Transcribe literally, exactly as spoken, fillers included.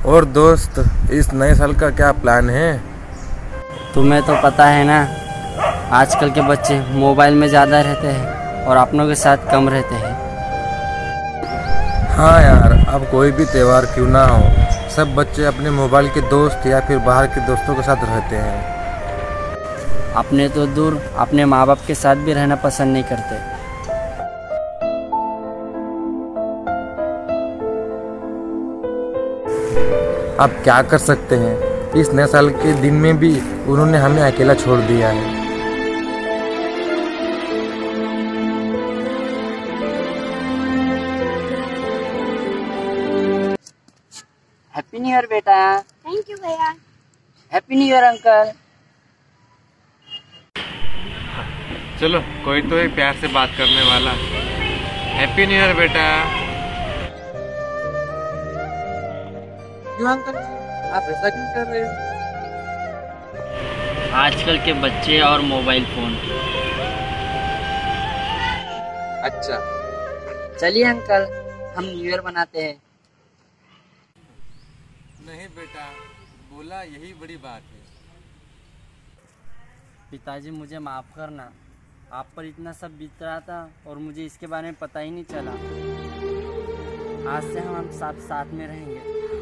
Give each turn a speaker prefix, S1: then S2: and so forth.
S1: और दोस्त, इस नए साल का क्या प्लान है?
S2: तुम्हें तो पता है ना, आजकल के बच्चे मोबाइल में ज़्यादा रहते हैं और अपनों के साथ कम रहते हैं।
S1: हाँ यार, अब कोई भी त्यौहार क्यों ना हो, सब बच्चे अपने मोबाइल के दोस्त या फिर बाहर के दोस्तों के साथ रहते हैं।
S2: अपने तो दूर अपने माँ बाप के साथ भी रहना पसंद नहीं करते।
S1: अब क्या कर सकते हैं, इस नए साल के दिन में भी उन्होंने हमें अकेला छोड़ दिया है।
S2: हैप्पी न्यू ईयर बेटा।
S3: थैंक यू भैया।
S2: Happy new year uncle.
S1: चलो, कोई तो है प्यार से बात करने वाला। हैप्पी न्यू ईयर बेटा।
S4: क्यों अंकल जी, आप ऐसा क्यों कर रहे हो?
S2: आजकल के बच्चे और मोबाइल फोन।
S4: अच्छा,
S2: चलिए अंकल, हम न्यू ईयर मनाते हैं।
S1: नहीं बेटा, बोला यही बड़ी बात है।
S2: पिताजी, मुझे माफ करना, आप पर इतना सब बीत रहा था और मुझे इसके बारे में पता ही नहीं चला। आज से हम हम साथ साथ में रहेंगे।